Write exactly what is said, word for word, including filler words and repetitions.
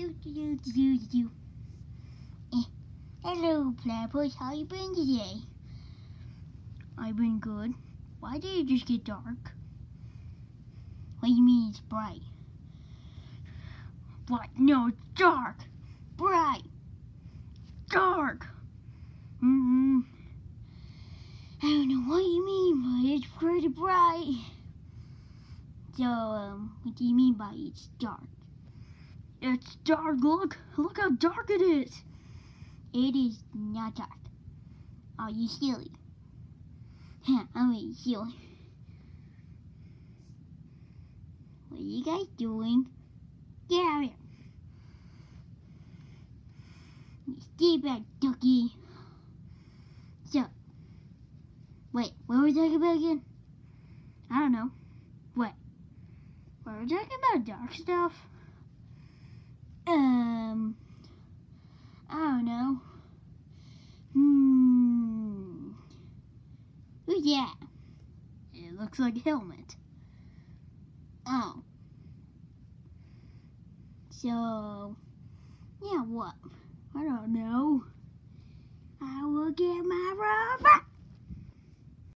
Do do do do do do. Eh. Hello, Platypus. How you been today? I've been good. Why did it just get dark? What do you mean it's bright? What? No, it's dark. Bright. Dark. Mm-hmm. I don't know what you mean, but it's pretty bright. So, um, what do you mean by it's dark? It's dark. Look. Look how dark it is. It is not dark. Are you silly? Huh, I'm really silly. What are you guys doing? Get out of here. Stay back, ducky. So, wait, what were we talking about again? I don't know. What? Were we talking about dark stuff? Um, I don't know. Hmm. Who's that? It looks like a helmet. Oh. So, yeah, what? I don't know. I will get my robot.